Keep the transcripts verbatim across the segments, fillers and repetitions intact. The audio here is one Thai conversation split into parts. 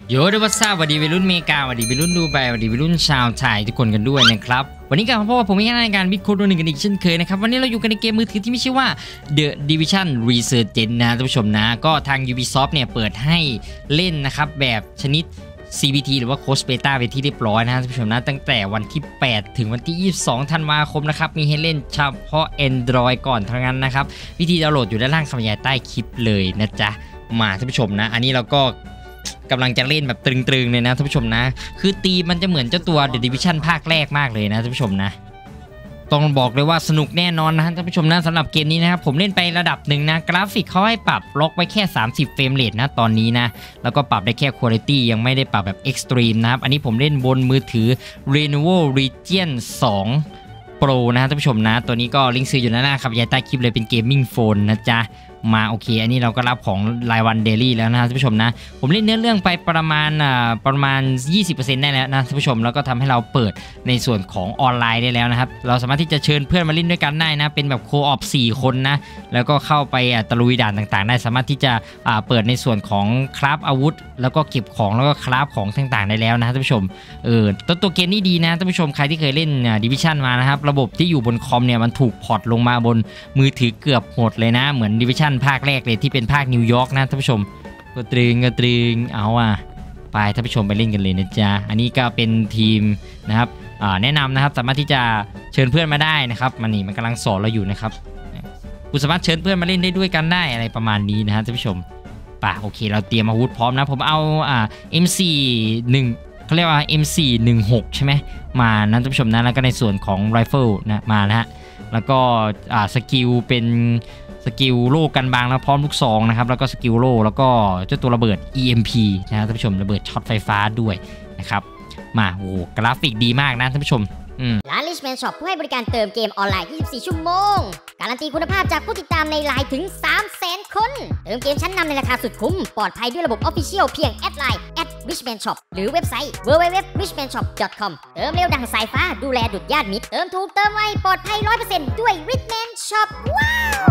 โยดูวัสดุวัสดีวัยรุ่นเมกาวัสดีวัยรุ่นดูไบวัสดีวัยรุ่นชาวไทยทุกคนกันด้วยนะครับวันนี้ก็เพราะว่าผมมีรายการวิดโค้ดตัวหนึ่งกันอีกเช่นเคยนะครับวันนี้เราอยู่กันในเกมมือถือที่มีชื่อว่า The Division Resurgence นะท่านผู้ชมนะก็ทาง Ubisoft เนี่ยเปิดให้เล่นนะครับแบบชนิด ซี บี ที หรือว่า Closed Beta ไปที่เรียบร้อยนะท่านผู้ชมนะตั้งแต่วันที่แปดถึงวันที่ยี่สิบสองธันวาคมนะครับมีให้เล่นเฉพาะ Android ก่อนเท่านั้นนะครับวิธีดาวน์โหลดอยู่ด้านล่างคำบรรยายใต้คลิปเลยนะจ๊ะมาท่านผู้ชมนะอันนี้เราก็กำลังจะเล่นแบบตรึงๆเลยนะท่านผู้ชมนะคือตีมันจะเหมือนเจ้าตัว The Division ภาคแรกมากเลยนะท่านผู้ชมนะต้องบอกเลยว่าสนุกแน่นอนนะท่านผู้ชมนะสำหรับเกมนี้นะครับผมเล่นไประดับหนึ่งนะกราฟิกเขาให้ปรับล็อกไว้แค่สามสิบเฟรมเรทนะตอนนี้นะแล้วก็ปรับได้แค่ Quality ยังไม่ได้ปรับแบบ Extreme นะครับอันนี้ผมเล่นบนมือถือ Lenovo Legion สอง Pro นะท่านผู้ชมนะตัวนี้ก็ลิงก์ซื้ออยู่ด้านล่างครับยายใต้คลิปเลยเป็นเกมมิ่งโฟนนะจ๊ะมาโอเคอันนี้เราก็รับของรายวันเดลี่แล้วนะท่านผู้ชมนะผมเล่นเนื้อเรื่องไปประมาณอ่าประมาณ ยี่สิบเปอร์เซ็นต์ ได้แล้วนะท่านผู้ชมแล้วก็ทำให้เราเปิดในส่วนของออนไลน์ได้แล้วนะครับเราสามารถที่จะเชิญเพื่อนมาเล่นด้วยกันได้นะเป็นแบบโคออปสี่คนนะแล้วก็เข้าไปตะลุยด่านต่างๆได้สามารถที่จะอ่าเปิดในส่วนของคราฟอาวุธแล้วก็เก็บของแล้วก็คราฟของต่างๆได้แล้วนะท่านผู้ชมเออตัวตัวเกมนี้ดีนะท่านผู้ชมใครที่เคยเล่นดิวิชั่นมานะครับระบบที่อยู่บนคอมเนี่ยมันถูกพอร์ตลงมาบนมือถือเกือบหมดเลยนะเหมือนดิวิชั่นภาคแรกเลยที่เป็นภาคนิวยอร์กนะท่านผู้ชมก็ตรึงก็ตรึงเอาอ่ะไปท่านผู้ชมไปเล่นกันเลยนะจ๊ะอันนี้ก็เป็นทีมนะครับแนะนำนะครับสามารถที่จะเชิญเพื่อนมาได้นะครับมันนี่มันกำลังสอนเราอยู่นะครับคุณสามารถเชิญเพื่อนมาเล่นได้ด้วยกันได้อะไรประมาณนี้นะฮะท่านผู้ชมป่ะโอเคเราเตรียมอาวุธพร้อมนะผมเอาอ่า เอ็ม โฟร์ หนึ่งเขาเรียกว่า เอ็ม โฟร์ หนึ่งหกใช่ไหมมานะท่านผู้ชมนะแล้วก็ในส่วนของไรเฟิลนะมานะฮะแล้วก็อ่าสกิลเป็นสกิลโล่กันบางแล้วพร้อมลูกซองนะครับแล้วก็สกิลโล่แล้วก็เจ้าตัวระเบิด อี เอ็ม พี นะท่านผู้ชมระเบิดช็อตไฟฟ้าด้วยนะครับมาโอ้กราฟิกดีมากนะท่านผู้ชมร้าน Richman Shop ผู้ให้บริการเติมเกมออนไลน์ยี่สิบสี่ชั่วโมงการันตีคุณภาพจากผู้ติดตามในไลน์ถึง สามแสน คนเติมเกมชั้นนำในราคาสุดคุ้มปลอดภัยด้วยระบบ Official เพียงแอดไลน์ แอท richman shop หรือเว็บไซต์ ดับเบิลยู ดับเบิลยู ดับเบิลยู ดอท richman shop ดอท คอม เติมเร็วดังสายฟ้าดูแลดุจญาติมิตรเติมถูกเติมไวปลอดภัย ร้อยเปอร์เซ็นต์ ด้วย Richman Shop ว้าว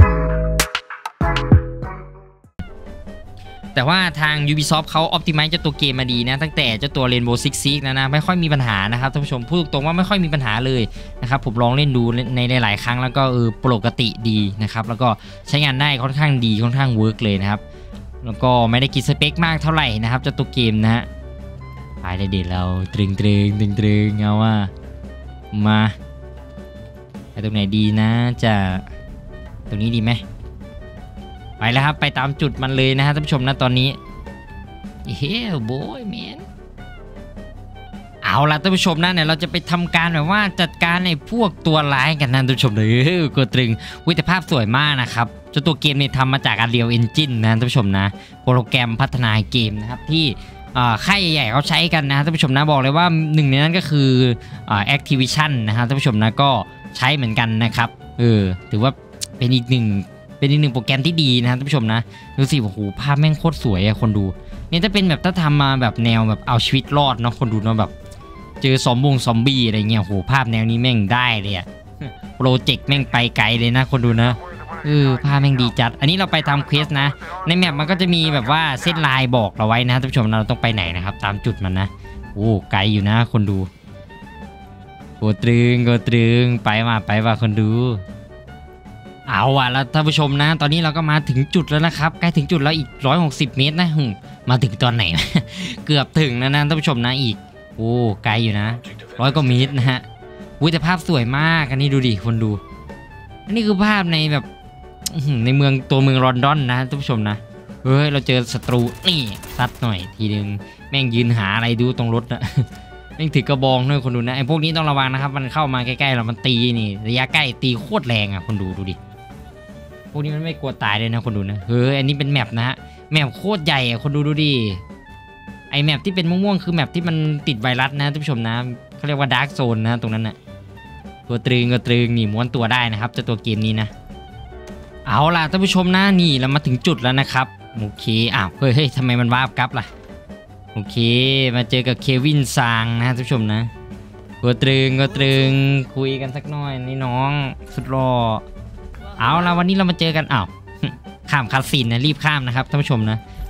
แต่ว่าทาง Ubisoft เขา Optimize เจ้าตัวเกมมาดีนะตั้งแต่เจ้าตัว Rainbow Six Siege นะนะไม่ค่อยมีปัญหานะครับท่านผู้ชมพูดตรงๆว่าไม่ค่อยมีปัญหาเลยนะครับผมลองเล่นดูในหลายๆครั้งแล้วก็เออปกติดีนะครับแล้วก็ใช้งานได้ค่อนข้างดีค่อนข้างเวิร์กเลยนะครับแล้วก็ไม่ได้กินสเปคมากเท่าไหร่นะครับเจ้าตัวเกมนะฮะไปได้เด็ดเราตรึงตรึงตรึงตรึงเอาว่ามาไปตรงไหนดีนะจะตรงนี้ดีไหมไปแล้วครับไปตามจุดมันเลยนะฮะท่านผู้ชมนะตอนนี้เฮ้ยโบยแมนเอาล่ะท่านผู้ชมนะเนี่ยเราจะไปทำการแบบว่าจัดการในพวกตัวร้ายกันนะท่านผู้ชมเลยกดตรึงวิธีภาพสวยมากนะครับเจ้าตัวเกมเนี่ยทำมาจาก Unreal Engine นะท่านผู้ชมนะโปรแกรมพัฒนาเกมนะครับที่ค่ายใหญ่ๆเขาใช้กันนะท่านผู้ชมนะบอกเลยว่าหนึ่งในนั้นก็คือ Activision นะครับท่านผู้ชมนะก็ใช้เหมือนกันนะครับเออถือว่าเป็นอีกหนึ่งเป็นอีกหนึ่งโปรแกรมที่ดีนะท่านผู้ชมนะดูสิโอ้โหภาพแม่งโคตรสวยอะคนดูเนี่ยถ้าเป็นแบบถ้าทำมาแบบแนวแบบเอาชีวิตรอดเนาะคนดูเนาะแบบเจอซอมบงซอมบี้อะไรเงี้ยโอ้โหภาพแนวนี้แม่งได้เลยอะโปรเจกต์แม่งไปไกลเลยนะคนดูนะเออภาพแม่งดีจัดอันนี้เราไปทำเควสนะในแมปมันก็จะมีแบบว่าเส้นลายบอกเราไว้นะท่านผู้ชมเราต้องไปไหนนะครับตามจุดมันนะโอ้ไกลอยู่นะคนดูโกตรึงโกตรึงไปมาไปว่าคนดูเอาว่ะแล้วท่านผู้ชมนะตอนนี้เราก็มาถึงจุดแล้วนะครับใกล้ถึงจุดแล้วอีกหนึ่งร้อยหกสิบเมตรนะมาถึงตอนไหน เกือบถึงแล้วนะท่านผู้ชมนะอีกโอ้ไกลอยู่นะร้อยกว่าเมตรนะฮะวิแต่ภาพสวยมากอันนี้ดูดิคนดูอันนี้คือภาพในแบบในเมืองตัวเมืองลอนดอนนะท่านผู้ชมนะเฮ้ยเราเจอศัตรูนี่ซัดหน่อยทีนึงแม่งยืนหาอะไรดูตรงรถนะแม่งถือกระบองด้วยคนดูนะไอ้พวกนี้ต้องระวังนะครับมันเข้ามาใกล้ๆเรามันตีนี่ระยะใกล้ตีโคตรแรงอ่ะคนดูดูดิพวกนี้มันไม่กลัวตายเลยนะคนดูนะเฮ้ยอันนี้เป็นแมปนะฮะแมปโคตรใหญ่อะคนดูดูดิไอแมปที่เป็นม่วงๆคือแมปที่มันติดไวรัสนะท่านผู้ชมนะเขาเรียกว่าดาร์กโซนนะตรงนั้นนะตัวตรึงก็ตรึงนี่ม้วนตัวได้นะครับจะตัวเกมนี้นะเอาล่ะท่านผู้ชมนะนี่เรามาถึงจุดแล้วนะครับโอเคอ้าวเฮ้ยทำไมมันวาบกลับล่ะโอเคมาเจอกับเควินซางนะท่านผู้ชมนะตัวตรึงก็ตรึงคุยกันสักหน่อยนี่น้องสุดรอเอาละวันนี้เรามาเจอกันอ้าวข้ามคาสินนะรีบข้ามนะครับท่านผู้ชมนะ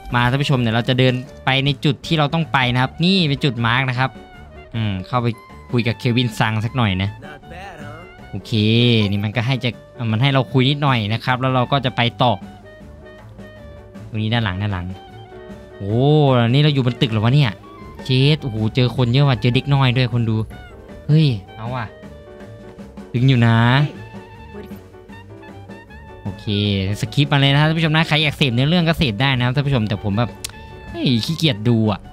มาท่านผู้ชมเนี่ยเราจะเดินไปในจุดที่เราต้องไปนะครับนี่เป็นจุดมาร์กนะครับอืมเข้าไปคุยกับเควินซังสักหน่อยนะโอเคนี่มันก็ให้จะมันให้เราคุยนิดหน่อยนะครับแล้วเราก็จะไปต่อตรงนี้ด้านหลังด้านหลังโอ้นี่เราอยู่บนตึกหรอวะเนี่ยเจสโอ้โหเจอคนเยอะว่ะเจอเด็กน้อยด้วยคนดูเฮ้ยเอาว่ะถึงอยู่นะโอเคสคริปต์มาเลยนะท่านผู้ชมนะใครอยากเสพเนื้อเรื่องก็เสพได้นะท่านผู้ชมแต่ผมแบบเฮ้ยขี้เกียจดูอ่ะ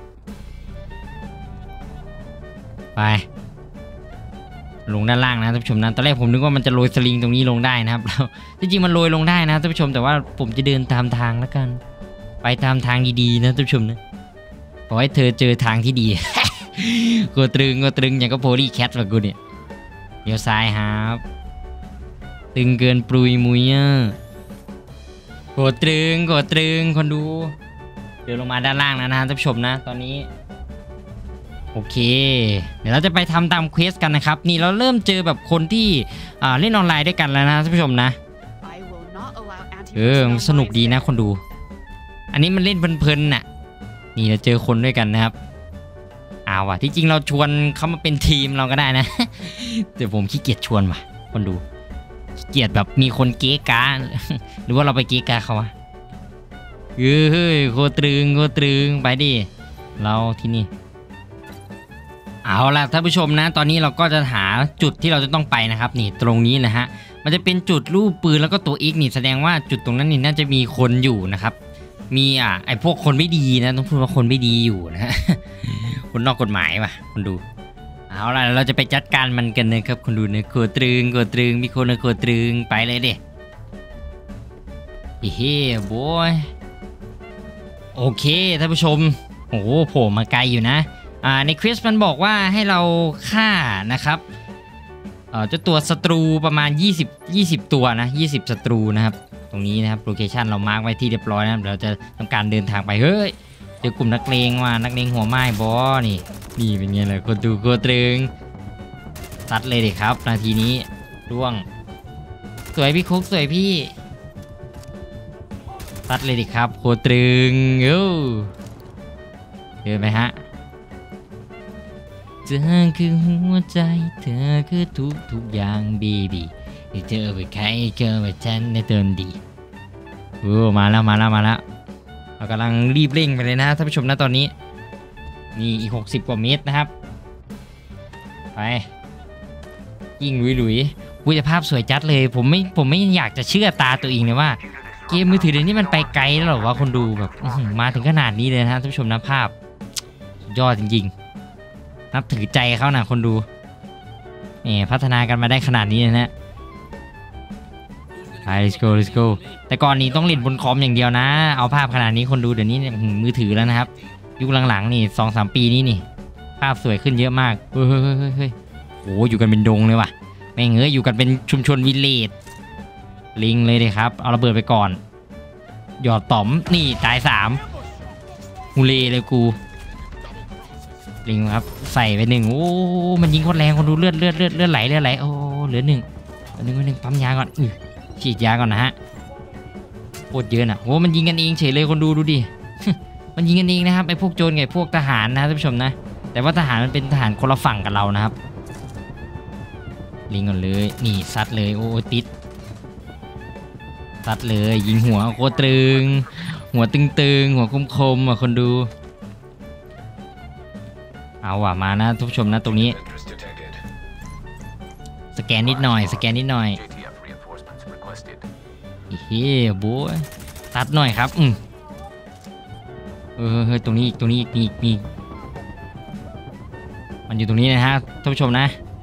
ไปลงด้านล่างนะท่านผู้ชมนะตอนแรกผมนึกว่ามันจะโรยสลิงตรงนี้ลงได้นะครับแล้วจริงๆมันโรยลงได้นะท่านผู้ชมแต่ว่าผมจะเดินตามทางแล้วกันไปตามทางดีๆนะท่านผู้ชมนะขอให้เธอเจอทางที่ดี กูตรึงกูตรึงอย่างก็โพลีแคทแบบกูเนี่ยเดี๋ยวซ้ายครับตึงเกินปลุยมุยอ่ะกดตรึงกดตรึงคนดูเดินลงมาด้านล่างนะนะท่านผู้ชมนะตอนนี้โอเคเดี๋ยวเราจะไปทำตามเควสกันนะครับนี่เราเริ่มเจอแบบคนที่อ่าเล่นออนไลน์ด้วยกันแล้วนะท่านผู้ชมนะเออสนุกดีนะคนดูอันนี้มันเล่นเพลินๆน่ะนี่เราเจอคนด้วยกันนะครับเอาว่ะที่จริงเราชวนเขามาเป็นทีมเราก็ได้นะแต่ผมขี้เกียจชวนว่ะคนดูขี้เกียจแบบมีคนเก๊กาหรือว่าเราไปเก๊กาเขาวะเฮ้ยโคตรึงโคตรึงไปดิเราที่นี่เอาล่ะท่านผู้ชมนะตอนนี้เราก็จะหาจุดที่เราจะต้องไปนะครับนี่ตรงนี้นะฮะมันจะเป็นจุดรูปปืนแล้วก็ตัว X นี่แสดงว่าจุดตรงนั้นนี่น่าจะมีคนอยู่นะครับมีอ่ะไอพวกคนไม่ดีนะต้องพูดว่าคนไม่ดีอยู่นะ คนนอกกฎหมายว่ะคนดูเอาล่ะเราจะไปจัดการมันกันนะครับคนดูเนี่ยโคตรึงโคตรึงมีคนโคตรึงไปเลยดิเฮ้ยบอยโอเคท่านผู้ชมโอ้โหโผล่มาไกลอยู่นะอ่าในควิสมันบอกว่าให้เราฆ่านะครับเอ่อเจ้าตัวศัตรูประมาณยี่สิบ ยี่สิบตัวนะยี่สิบศัตรูนะครับตรงนี้นะครับโลเคชันเรามาร์กไว้ที่เรียบร้อยนะเดี๋ยวเราจะทำการเดินทางไปเฮ้ยเจอกลุ่มนักเลงว่านักเลงหัวไม้บอนี่นี่เป็นไงล่ะคนดูโคตรึงตัดเลยดิครับนาทีนี้ร่วงสวยพี่คุกสวยพี่ตัดเลยดิครับโคตรึงเอ้เดินไปฮะเธอคือหัวใจเธอคือทุกทุกอย่างบีบีเธอไปใครเจอไปฉันในเติมดีโอ้มาแล้วมาแล้วมาแล้วเรากำลังรีบเร่งไปเลยนะท่านผู้ชมนะตอนนี้นี่อีกหกสิบกว่าเมตรนะครับไปยิ่งลุยลุยวิวภาพสวยจัดเลยผมไม่ผมไม่อยากจะเชื่อตาตัวเองเลยว่าเกมมือถือเดี๋ยวนี้มันไปไกลแล้วหรอวะคนดูแบบมาถึงขนาดนี้เลยนะท่านผู้ชมนะภาพสุดยอดจริงๆนับถือใจเขานะคนดูเนี่ยพัฒนากันมาได้ขนาดนี้นะฮะไป let's go let's go แต่ก่อนนี้ต้องเล่นบนคอมอย่างเดียวนะเอาภาพขนาดนี้คนดูเดี๋ยวนี้มือถือแล้วนะครับยุคหลังๆนี่ สองสาม ปีนี้นี่ภาพสวยขึ้นเยอะมากเฮ้ยเฮ้ยเฮ้ยเฮ้ยโอ้อยู่กันเป็นดงเลยว่ะแม่งเอ้ยอยู่กันเป็นชุมชนวิลเลจลิงเลยเลยครับเอาระเบิดไปก่อนหยอดต่อมนี่ตายสามฮูเล่เลยกูลิงครับใส่ไปหนึ่งโอ้มันยิงโคตรแรงคนดูเลือดเลือดเลือดเลือดไหลเลือดไหลโอ้เหลือหนึ่งเหลือหนึ่งหนึ่งปั๊มยาก่อนอือฉีดยาก่อนนะฮะโคตรเยอะนะโอ้มันยิงกันเองเฉยเลยคนดูดูดิ มันยิงกันเองนะครับไอ้พวกโจรไงพวกทหารนะท่านผู้ชมนะแต่ว่าทหารมันเป็นทหารคนละฝั่งกับเรานะครับลิงก่อนเลยนี่ซัดเลยโอ้ติดซัดเลยยิงหัวโคตรตึงหัวตึงๆหัวคมๆอ่ะคนดูเอาว่ะมานะท่านผู้ชมนะตรงนี้สแกนนิดหน่อยสแกนนิดหน่อยเฮ้ยโบ้ตัดหน่อยครับอืมเออเฮ้ยตรงนี้อีกตรงนี้อีกมีอีกมีมันอยู่ตรงนี้นะฮะท่านผู้ชมนะ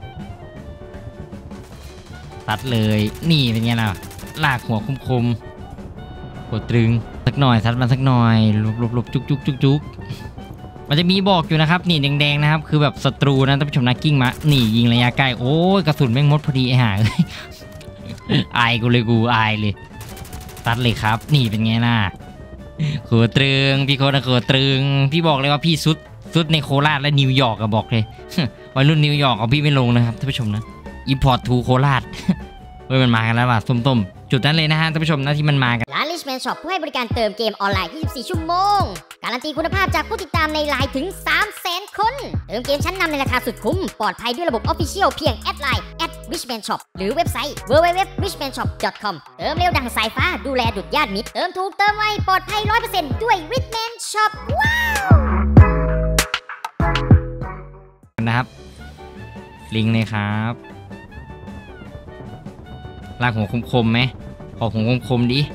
ตัดเลยนี่เป็นไงล่ะลากหัวคมๆกดตรึงสักหน่อยทัดมันสักหน่อยลบๆจุกจุกจุกจุกมันจะมีบอกอยู่นะครับนี่แดงๆนะครับคือแบบศัตรูนะท่านผู้ชมนะกิ้งมานี่ยิงระยะใกล้โอ้ยกระสุนแม่งมดพอดีไอ้ห่าเลยอายกูเลยกูอายเลยตัดเลยครับนี่เป็นไงล่ะโคตรึงพี่โคตรโคตรึงพี่บอกเลยว่าพี่สุดสุดในโคราชและนิวยอร์กอะบอกเลยวัยรุ่นนิวยอร์กเอาพี่ไม่ลงนะครับท่านผู้ชมนะอิมพอร์ตทูโคราชเฮ้ยมันมากันแล้วว่ะส้มๆจุดนั้นเลยนะฮะท่านผู้ชมนะที่มันมากันร้านลิช Richman Shop ผู้ให้บริการเติมเกมออนไลน์ ยี่สิบสี่ ชั่วโมงการันตีคุณภาพจากผู้ติดตามในไลน์ถึง สามแสน คนเติมเกมชั้นนำในราคาสุดคุ้มปลอดภัยด้วยระบบ Official เพียงแอดไลน์ แอท richman shop หรือเว็บไซต์ ดับเบิลยู ดับเบิลยู ดับเบิลยู ดอท richman shop ดอท คอม เติมเร็วดังสายฟ้าดูแลดุจญาติมิตรเติมถูกเติมไวปลอดภัย ร้อยเปอร์เซ็นต์ ด้วย Richman Shop ว้าวนะครับลิงก์เลยครับลากหัวคมๆไหมขอหัวคมๆดิ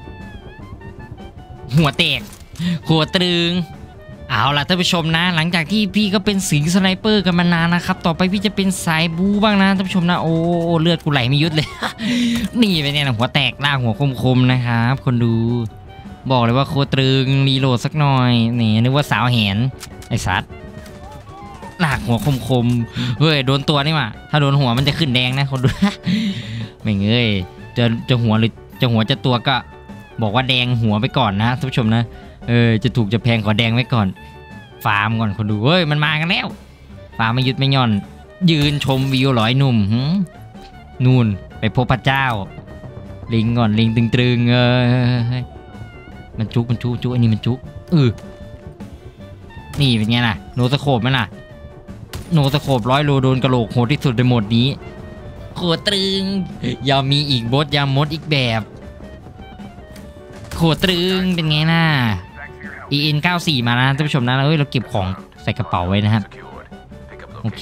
หัวแตกหัวตรึงเอาล่ะท่านผู้ชมนะหลังจากที่พี่ก็เป็นสิงสไนเปอร์กันมานานนะครับต่อไปพี่จะเป็นสายบูบ้างนะท่านผู้ชมนะโอ้เลือดกูไหลไม่ยุดเลย นี่ไปเนี่ยหัวแตกลากหัวคมๆนะครับคนดูบอกเลยว่าโคตรึงรีโหลดสักหน่อยนี่นึกว่าสาวแหนไอ้สัตว์ลากหัวคมๆเฮ้ยโดนตัวนี่ว่ะถ้าโดนหัวมันจะขึ้นแดงนะคนดู ไม่เงยจะจะหัวหรือจะหัวจะตัวก็บอกว่าแดงหัวไปก่อนนะท่านผู้ชมนะเออจะถูกจะแพงขอแดงไว้ก่อนฟาร์มก่อนคนดูเฮ้ยมันมากันแล้วฟาร์มไม่หยุดไม่หย่อนยืนชมวิวหลอยหนุ่มนู่นไปพบพระเจ้าลิงก่อนลิงตึงๆเออมันจุกมันจุกจุกอันนี้มันจุกเออนี่เป็นไงล่ะโนสโคปไหมล่ะโนสโคปร้อยโลโดนกระโหลกโหดที่สุดในหมดนี้โคตรึงยามีอีกบดยามดอีกแบบโคตรึงเป็นไงน่ะ อี เอ็น เก้าสิบสี่ มานะท่านผู้ชมนะเฮ้ยเราเก็บของใส่กระเป๋าไว้นะครับโอเค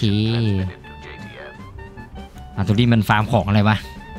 อ่ะตัวนี้มันฟาร์มของอะไรวะ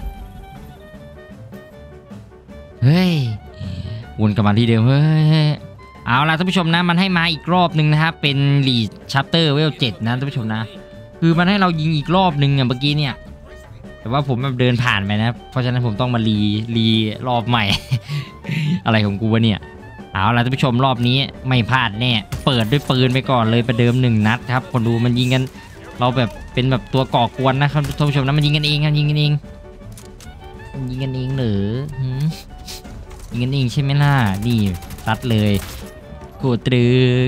เฮ้ยวนกลับมาที่เดิมเฮ้ยเอาล่ะท่านผู้ชมนะมันให้มาอีกรอบหนึ่งนะครับเป็นลีดชัปเตอร์เวลเจ็ดนะท่านผู้ชมนะคือมันให้เรายิงอีกรอบหนึ่งอ่ะเมื่อกี้เนี่ยแต่ว่าผมแบบเดินผ่านไปนะเพราะฉะนั้นผมต้องมารีรีรอบใหม่ อะไรของกูวะเนี่ยเอาล่ะท่านผู้ชมรอบนี้ไม่พลาดแน่เปิดด้วยปืนไปก่อนเลยประเดิมหนึ่งนัดครับคนดูมันยิงกันเราแบบเป็นแบบตัวก่อกวนนะครับท่านผู้ชมนะมันยิงกันเองครับยิงกันเองยิงกันเองเหรอยิงกันเองใช่ไหมล่ะนี่ซัดเลยโคตรึง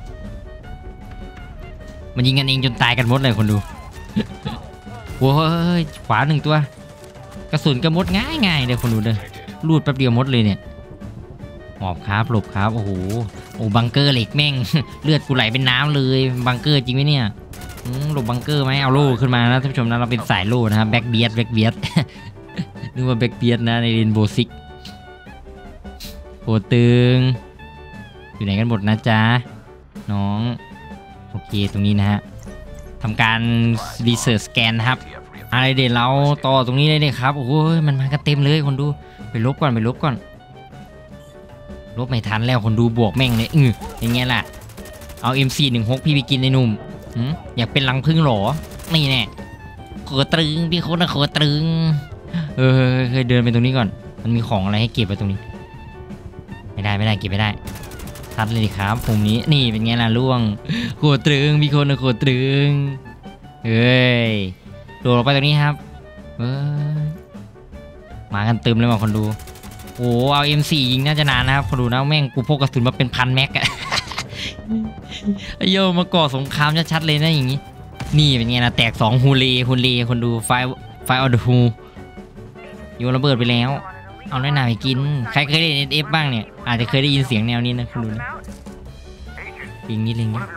มันยิงกันเองจนตายกันหมดเลยคนดูโว้ยขวาหนึ่งตัวกระสุนกระมดง่ายง่ายเลยคนดูเลยรูดแป๊บเดียวมดเลยเนี่ยหอบครับหลบครับโอ้โหโอ้บังเกอร์เหล็กแม่ง เลือดกูไหลเป็นน้ำเลยบังเกอร์จริงไหมเนี่ยหลบบังเกอร์ไหมเอาโล่ขึ้นมานะท่านผู้ชมนะเราเป็นสายโล่นะครับแบ็กเบียดแบ็กเบียด นึกว่าแบ็กเบียดนะในเรนโบว์ซิกโคตึงอยู่ไหนกันหมดนะจ๊ะน้องโอเคตรงนี้นะฮะทำการรีเสิร์ชสแกนนะครับอะไรเดี๋ยวเราต่อตรงนี้เลยเนี่ยครับโอ้ยมันมากันเต็มเลยคนดูไปลบก่อนไปลบก่อนลบไม่ทันแล้วคนดูบวกแม่งเลยอืออย่างเงี้ยแหละเอา เอ็ม สี่ สิบหก พี่ไปกินในหนุ่มอยากเป็นรังพึ่งหรอนี่แน่โคตรึงพี่โคตรโคตรึงเออเคยเดินไปตรงนี้ก่อนมันมีของอะไรให้เก็บไปตรงนี้ไม่ได้ไม่ได้เก็บไม่ได้ทัดเลยดิครับมุมนี้นี่เป็นไงล่ะล่วงโคตรึงพี่คนโคตรึงเฮ้ยโดดลงไปตรงนี้ครับเฮ้ยมากันเติมเลยว่ะคนดูโอ้เอา เอ็ม สี่ ยิงน่าจะนานนะครับคนดูนะแม่งกูพกกระสุนมาเป็นพันแม็กอะ ไอโยมาก่อสงครามชัดๆเลยนะอย่างงี้นี่เป็นไงนะแตกสองฮูเลฮูเลคนดูไฟไฟออดฮูโยนระเบิดไปแล้วเอาน้อยหนาไปกินใครเคยได้เอฟบ้างเนี่ยอาจจะเคยได้ยินเสียงแนวนี้นะคุณดูนะลิงนี่ลิงนี่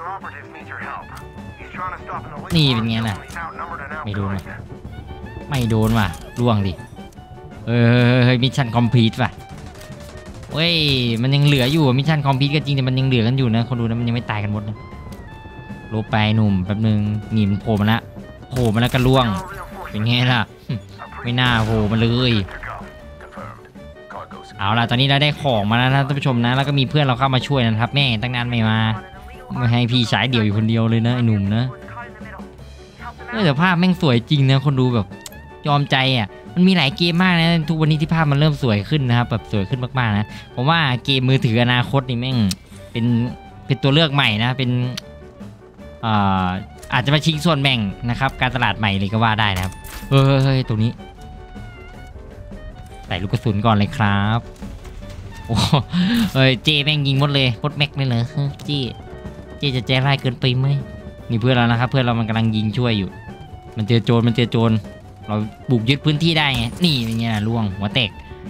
นี่เป็นไงล่ะไม่โดนว่ะไม่โดนว่ะล่วงดิเออมิชชั่นคอมพลีทว่ะเว้ยมันยังเหลืออยู่มิชชั่นคอมพลีทก็จริงแต่มันยังเหลือกันอยู่นะคนดูนะมันยังไม่ตายกันหมดนะลบไปหนุ่มแป๊บนึงหนีมันโผล่มาละโผล่มาแล้วก็ล่วงเป็นไงล่ะไม่น่าโผล่มาเลยเอาล่ะตอนนี้เราได้ของมาแล้วนะท่านผู้ชมนะแล้วก็มีเพื่อนเราเข้ามาช่วยนะครับแม่ตั้งนานไม่มาไม่ให้พี่ฉายเดี่ยวอยู่คนเดียวเลยนะไอ้หนุ่มนะเออแต่ภาพแม่งสวยจริงนะคนดูแบบยอมใจอ่ะมันมีหลายเกมมากนะทุกวันนี้ที่ภาพมันเริ่มสวยขึ้นนะครับแบบสวยขึ้นมากๆนะผมว่าเกมมือถืออนาคตนี่แม่งเป็นเป็นตัวเลือกใหม่นะเป็นอ่าอาจจะมาชิงส่วนแบ่งนะครับการตลาดใหม่เลยก็ว่าได้นะครับเฮ้ยตรงนี้ใส่ลูกกระสุนก่อนเลยครับโอ้เฮ้ยเจแม่งยิงหมดเลยหมดแม็กเลยเหรอเจเจจะใจร้ายเกินไปไหมนี่เพื่อนเรานะครับเพื่อนเรามันกำลังยิงช่วยอยู่มันเจอโจรมันเจอโจรเราบุกยึดพื้นที่ได้ไงนี่เป็นไงล่ะล่วงหัวแตก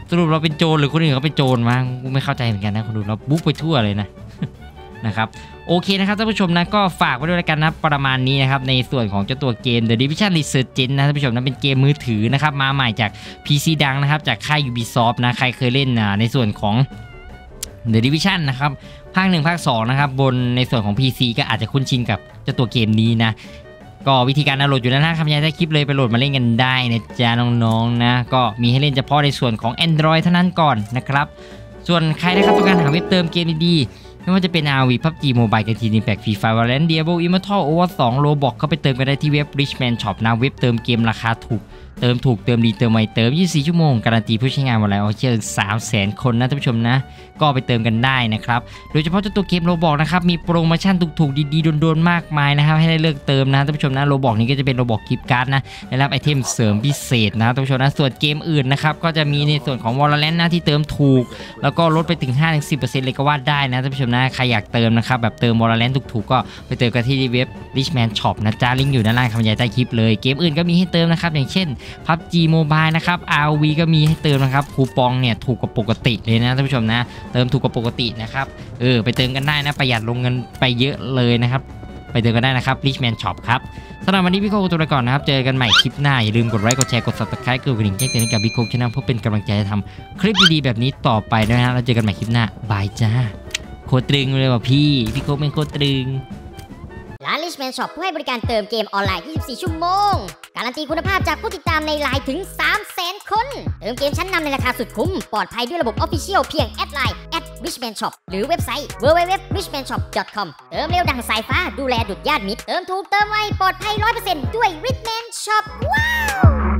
สรุปเราเป็นโจรหรือคนอื่นเขาเป็นโจรมากูไม่เข้าใจเหมือนกันนะคนดูเราบุกไปทั่วเลยนะ นะครับโอเคนะครับท่านผู้ชมนะก็ฝากไว้ด้วยกันนะประมาณนี้นะครับในส่วนของเจ้าตัวเกม The Division Resurgence นะท่านผู้ชมนะเป็นเกมมือถือนะครับมาใหม่จาก พี ซี ดังนะครับจากค่าย Ubisoft นะใครเคยเล่นนะในส่วนของ The Division นะครับภาคหนึ่งภาคสองนะครับบนในส่วนของ พี ซี ก็อาจจะคุ้นชินกับเจ้าตัวเกมนี้นะก็วิธีการดาวน์โหลดอยู่ด้านล่างครับยายได้คลิปเลยไปโหลดมาเล่นกันได้นะจ๊ะน้องๆนะก็มีให้เล่นเฉพาะในส่วนของ Android เท่านั้นก่อนนะครับส่วนใครนะครับต้องการหาเว็บเติมเกมดีๆไม่ว่าจะเป็น อาร์ วี พับจี Mobile กันทีนิแปก Free Fire Valorant Diablo Immortal Overwatch ทู Roblox เข้าไปเติมกันได้ที่เว็บ Richman Shop นะเว็บเติมเกมราคาถูกเติมถูกเติมดีเติมไวเติมยี่สิบสี่ชั่วโมงการันตีผู้ใช้งานวันละเอาเชื่อสามแสนคนนะท่านผู้ชมนะก็ไปเติมกันได้นะครับโดยเฉพาะเจ้าตัวเกม Roblox นะครับมีโปรโมชั่นถูกๆดีๆโดนๆมากมายนะครับให้ได้เลือกเติมนะท่านผู้ชมนะ Roblox นี้ก็จะเป็น Roblox Gift Card นะได้รับไอเทมเสริมพิเศษนะท่านผู้ชมนะส่วนเกมอื่นนะครับก็จะมีในส่วนของ Valorant นะที่เติมถูกแล้วก็ลดไปถึง ห้าถึงสิบเปอร์เซ็นต์ เลยก็ว่าได้นะท่านผู้ชมนะใครอยากเติมนะครับแบบเติม Valorant ถูกๆก็ไปเติมกันที่เว็บ Richman Shop นะจ้าลิงก์อยู่ด้านล่างคำบรรยายใต้คลิปเลยเกมอื่นก็มีให้เติมนะครับอย่างเช่น พับจี Mobile นะครับ อาร์ วี ก็มีให้เติมนะครับคูปองเนี่ยถูกกว่าปกติเลยนะท่านผู้ชมนะเติมถูกกว่าปกตินะครับเออไปเติมกันได้นะประหยัดลงเงินไปเยอะเลยนะครับไปเติมกันได้นะครับ Richman Shop ครับสำหรับวันนี้พี่โคกตัวไปก่อนนะครับเจอกันใหม่คลิปหน้าอย่าลืมกดไลค์กดแชร์กด Subscribe กดกระดิ่งแจ้งเตือนให้กับพี่โคกช่องเพื่อเป็นกำลังใจให้ทำคลิปดีๆแบบนี้ต่อไปด้วยนะเราเจอกันใหม่คลิปหน้าบายจ้าโคตรตรึงเลยว่ะพี่พี่โคกเป็นโคตรตรึงร้าน Richman Shop ผู้ให้บริการเติมเกมออนไลน์ ยี่สิบสี่ ชั่วโมงการันตีคุณภาพจากผู้ติดตามในไลน์ถึง สามแสน คนเติมเกมชั้นนำในราคาสุดคุ้มปลอดภัยด้วยระบบ Official เพียงแอดไลน์ แอท Richman Shop หรือเว็บไซต์ ดับเบิลยู ดับเบิลยู ดับเบิลยู ดอท richman shop ดอท คอม เติมเร็วดังสายฟ้าดูแลดุจญาติมิตรเติมถูกเติมไวปลอดภัย ร้อยเปอร์เซ็นต์ ด้วย Richman Shop ว้าว